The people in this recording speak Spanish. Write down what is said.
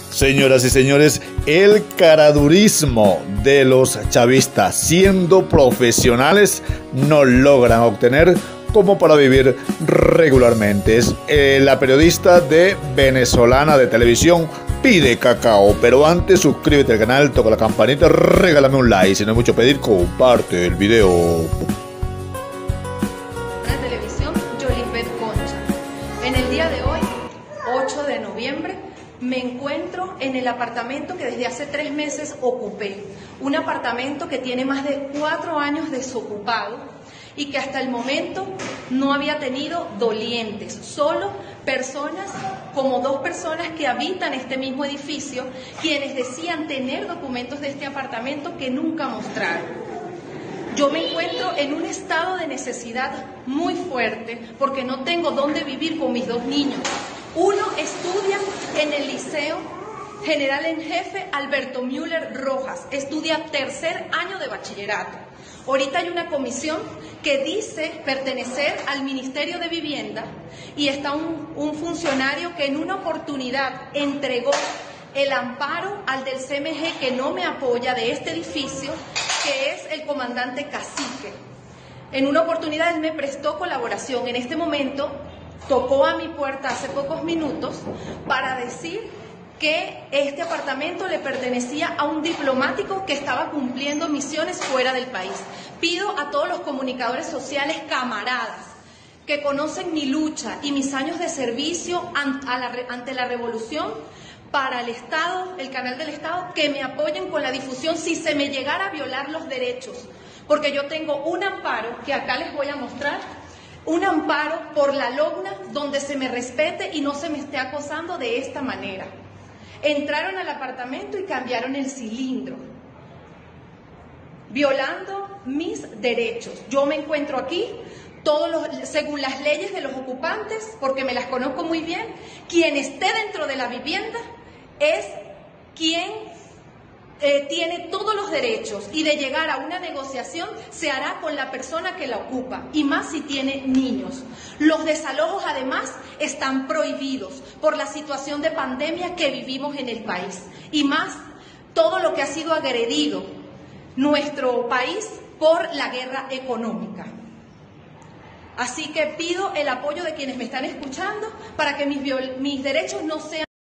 Señoras y señores, el caradurismo de los chavistas, siendo profesionales, no logran obtener como para vivir regularmente. Es la periodista de venezolana de televisión Pide Cacao. Pero antes, suscríbete al canal, toca la campanita, regálame un like. Si no es mucho pedir, comparte el video. Televisión, Yolibet Concha. En el día de hoy, 8 de noviembre, me encuentro en el apartamento que desde hace 3 meses ocupé. Un apartamento que tiene más de 4 años desocupado y que hasta el momento no había tenido dolientes, solo personas, como 2 personas que habitan este mismo edificio, quienes decían tener documentos de este apartamento que nunca mostraron. Yo me encuentro en un estado de necesidad muy fuerte porque no tengo dónde vivir con mis 2 niños. Uno estudia en el Liceo General en Jefe Alberto Müller Rojas, estudia 3er año de bachillerato. Ahorita hay una comisión que dice pertenecer al Ministerio de Vivienda y está un funcionario que en una oportunidad entregó el amparo al del CMG que no me apoya de este edificio, que es el comandante Cacique. En una oportunidad él me prestó colaboración. En este momento tocó a mi puerta hace pocos minutos para decir que este apartamento le pertenecía a un diplomático que estaba cumpliendo misiones fuera del país. Pido a todos los comunicadores sociales, camaradas, que conocen mi lucha y mis años de servicio ante la revolución para el Estado, el canal del Estado, que me apoyen con la difusión si se me llegara a violar los derechos. Porque yo tengo un amparo, que acá les voy a mostrar, un amparo por la LOGNA donde se me respete y no se me esté acosando de esta manera. Entraron al apartamento y cambiaron el cilindro, violando mis derechos. Yo me encuentro aquí, según las leyes de los ocupantes, porque me las conozco muy bien, quien esté dentro de la vivienda es quien tiene todos los derechos, y de llegar a una negociación se hará con la persona que la ocupa, y más si tiene niños. Los desalojos además están prohibidos por la situación de pandemia que vivimos en el país, y más todo lo que ha sido agredido nuestro país por la guerra económica. Así que pido el apoyo de quienes me están escuchando para que mis derechos no sean